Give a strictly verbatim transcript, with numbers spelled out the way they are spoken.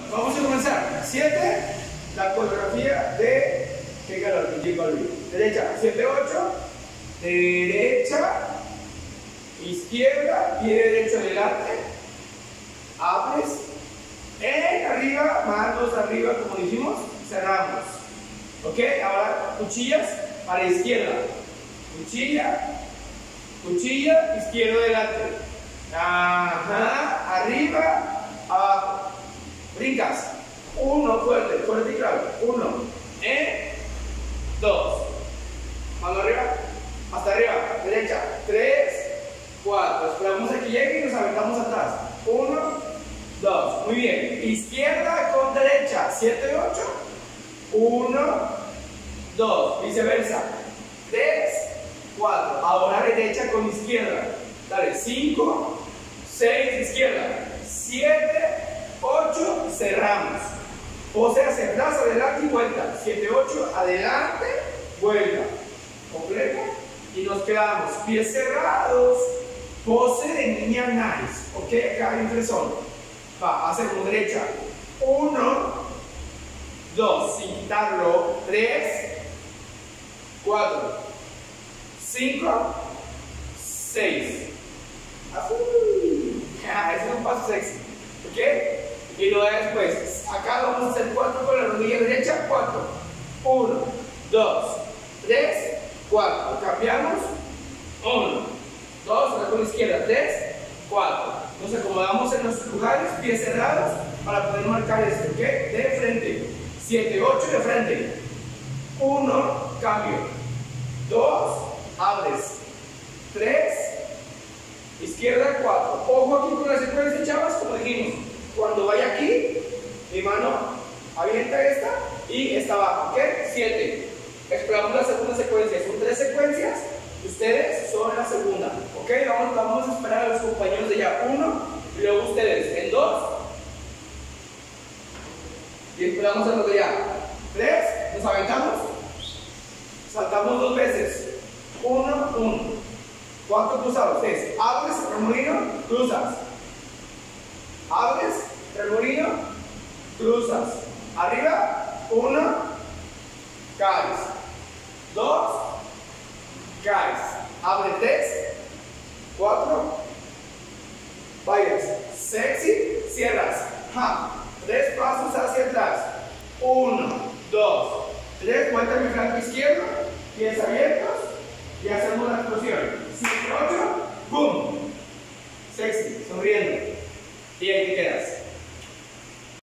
vamos a comenzar. siete, la coreografía de qué calor, que llegó al video. Derecha, siete, ocho, derecha, izquierda, pie derecho adelante, abres, en arriba, manos arriba como dijimos, cerramos. Ok, ahora cuchillas a la izquierda, cuchilla, cuchilla, izquierdo adelante, ajá, arriba, abajo, brincas, uno, fuerte, fuerte y claro, uno, en, dos, mano arriba, hasta arriba, derecha, tres, cuatro, esperamos a que llegue y nos aventamos atrás, uno, dos, muy bien, izquierda con derecha, siete, ocho, uno, dos, viceversa, tres, cuatro, ahora derecha con izquierda, dale, cinco, seis, izquierda, siete, ocho, cerramos, pose hacia atrás, adelante y vuelta, siete, ocho, adelante, vuelta, completa, y nos quedamos, pies cerrados, pose de niña nice, ok, acá hay un fresón, va, hacemos derecha, uno, dos, sin quitarlo, tres, cuatro, cinco, seis, así, ja, ese es un paso sexy, ok, y luego después, acá vamos a hacer cuatro con la rodilla derecha, cuatro, uno, dos, tres, cuatro, cambiamos, uno, dos, ahora con la izquierda, tres, cuatro, nos acomodamos en nuestros lugares, pies cerrados, para poder marcar esto, ok, de frente, siete, ocho de frente, uno, cambio, dos, abres, tres, izquierda, cuatro, ojo aquí con la secuencia, chavas, como dijimos, cuando vaya aquí, mi mano avienta esta y esta abajo, ok, siete, exploramos la segunda secuencia, son tres secuencias, ustedes son la segunda, ok, vamos, vamos a esperar a los compañeros de allá, uno, y luego ustedes, en dos, y esperamos a los de allá, tres, nos aventamos, saltamos dos veces, uno, uno, cuatro cruzados, es, abres, remolino, cruzas, abres, remolino, cruzas, arriba, uno, caes, dos, caes, abre tres, cuatro, vayas, sexy, cierras, ja, tres pasos hacia atrás, uno, dos, tres, vuelta a mi flanco izquierdo, pies abiertos y hacemos la explosión, siete, ocho, boom, sexy, sonriendo, y ahí te quedas.